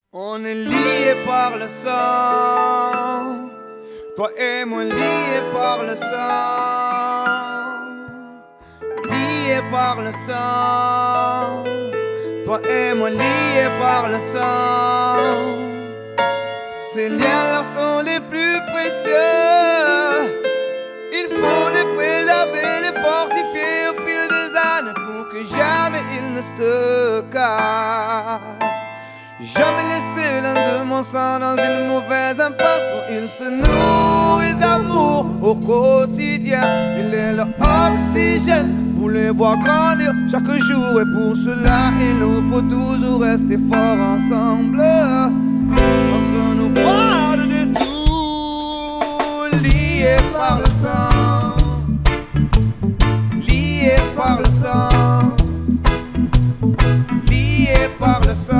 On est liés par le sang, toi et moi liés par le sang, liés par le sang, toi et moi liés par le sang. Ces liens-là sont les plus précieux, il faut les préserver, les fortifier au fil des années pour que jamais ils ne se cassent. Jamais laisser l'un de mon sang dans une mauvaise impasse où ils se nourrissent d'amour au quotidien. Il est leur oxygène pour les voir grandir chaque jour, et pour cela il nous faut toujours rester forts ensemble. Entre nos bras de tout, liés par le sang, liés par le sang, liés par le sang.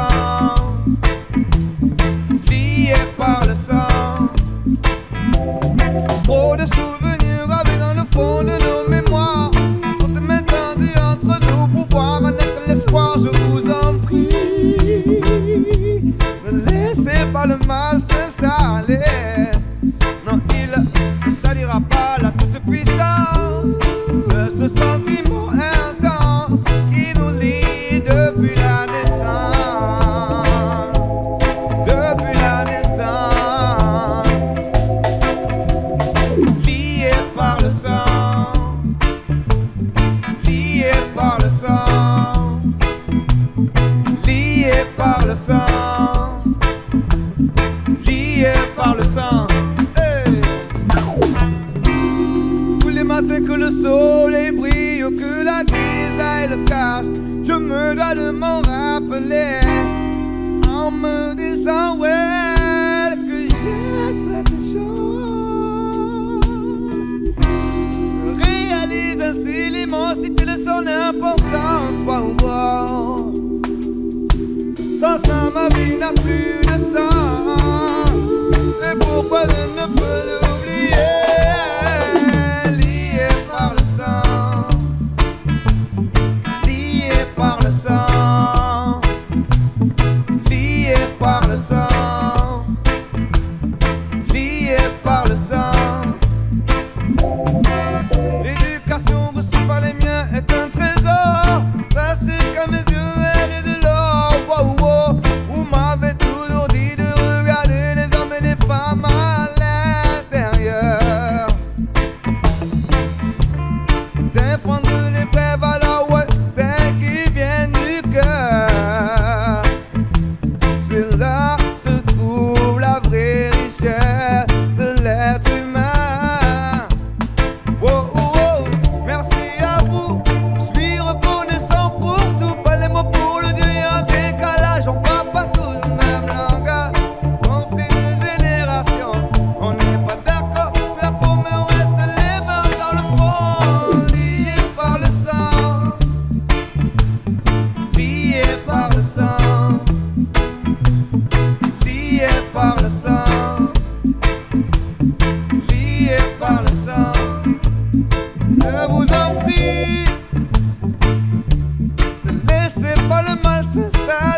Trop de souvenirs gravés dans le fond de nos mémoires, trop de mains tendues entre nous pour voir naître l'espoir. Je vous en prie, ne laissez pas le mal s'installer. Non, il ne salira pas la toute-puissance de ce sentiment intense qui nous lie depuis la naissance. Depuis la naissance, liés par le sang, liés par le sang, liés par le sang, liés par le sang. Hey. Tous les matins que le soleil brille ou que la grisaille le cache, je me dois de m'en rappeler en me disant ouais que j'ai cette chance. Je réalise ainsi l'immensité de son importance. Wow, wow. Sans ça ma vie n'a plus de sens, et pourquoi je ne peux l'oublier? Lié par le sang, lié par le sang, lié par le sang, lié par le sang. L'éducation reçue par les miens est un trésor, ça c'est qu'à mes yeux elle est de l'or. Wow, wow. Vous m'avez toujours dit de regarder les hommes et les femmes à l'intérieur, défendre les vraies valeurs, ouais, celles qui viennent du cœur. C'est là se trouve la vraie richesse de l'être humain. Wow, wow, merci à vous, je suis reconnaissant pour tout. Pas les mots pour le dire, y'a un décalage, on parle pas tous le même langage. Conflit de génération, on n'est pas d'accord sur la forme, mais on reste les mains dans le fond. Liés par le sang, liés par le sang, liés par le sang, liés par le sang. Je vous en prie, ne laissez pas le mal s'installer.